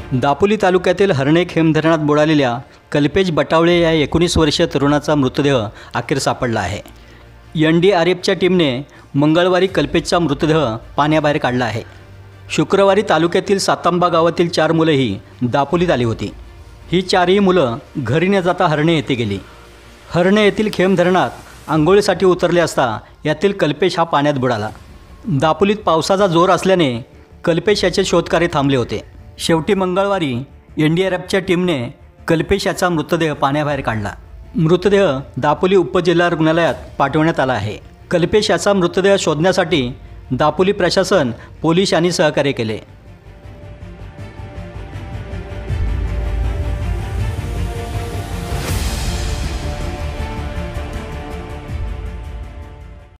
दापोली तालुक्यातील हर्णे खेम धरणात बुडालेल्या कल्पेश बटावळे या 19 वर्षीय तरुणाचा मृतदेह अखेर सापडला आहे। NDRFच्या टीमने मंगळवारी कल्पेशचा मृतदेह पाण्याबाहेर काढला आहे। शुक्रवारी तालुक्यातील सातांबा गावातील 4 मुलेही दापोलीत आली होती। ही 4ही मुलं घरी न जाता हर्णे येथे गेली। हर्णे येथील खेम धरणात आंघोळीसाठी उतरले असता यातील कल्पेश हा पाण्यात बुडाला। दापोलीत पावसाचा जोर असल्याने कल्पेश याचे शोधकार्य थांबले होते। शेवटी मंगळवारी NDRFच्या टीमने कल्पेश याचा मृतदेह पाण्याबाहेर काढला। मृतदेह दापोली उपजिल्हा रुग्णालयात पाठवण्यात आला आहे। कल्पेश याचा मृतदेह शोधण्यासाठी दापोली प्रशासन, पोलीस यांनी सहकार्य केले।